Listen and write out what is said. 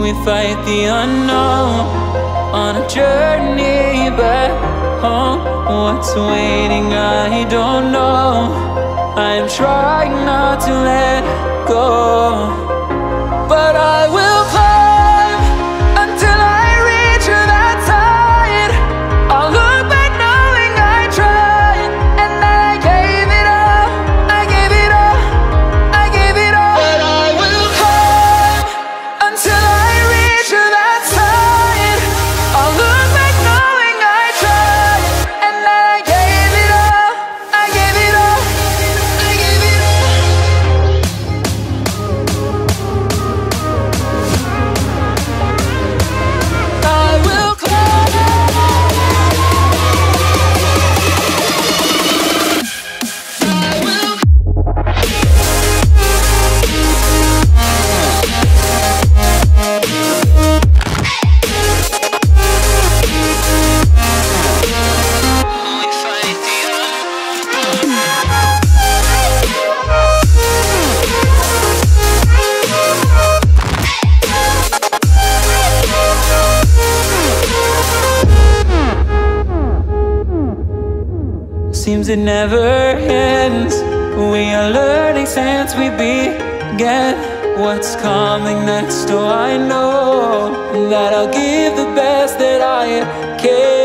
We fight the unknown on a journey back home. What's waiting, I don't know. I am trying not to let go, but I will climb until I reach that side. I'll look back knowing I tried, and that I gave it all, I gave it all, I gave it all. But I will climb until I reach that side. I'll look back knowing I tried, and that I gave it all, I gave it all, I gave it all. I will climb. I will. We fight the Seems it never ends. We are learning since we began. What's coming next? Oh, I know that I'll give the best that I can.